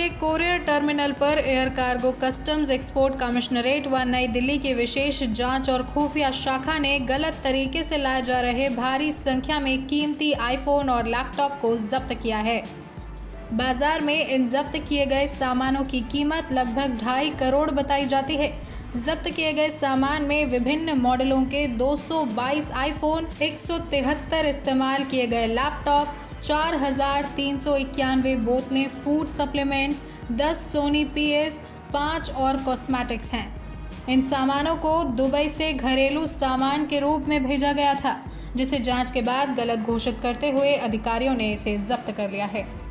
के courier terminal पर air cargo customs export commissionerate व नई दिल्ली की विशेष जांच और खुफिया शाखा ने गलत तरीके से लाए जा रहे भारी संख्या में कीमती आईफोन और लैपटॉप को जब्त किया है। बाजार में इन जब्त किए गए सामानों की कीमत लगभग 2.5 करोड़ बताई जाती है। जब्त किए गए सामान में विभिन्न मॉडलों के 222 आईफोन, 173 इस्तेमाल किए गए लैपटॉप, 4,391 बोतलें फूड सप्लीमेंट्स, 10 सोनी PS, 5 और कॉस्मेटिक्स हैं। इन सामानों को दुबई से घरेलू सामान के रूप में भेजा गया था, जिसे जांच के बाद गलत घोषित करते हुए अधिकारियों ने इसे जब्त कर लिया है।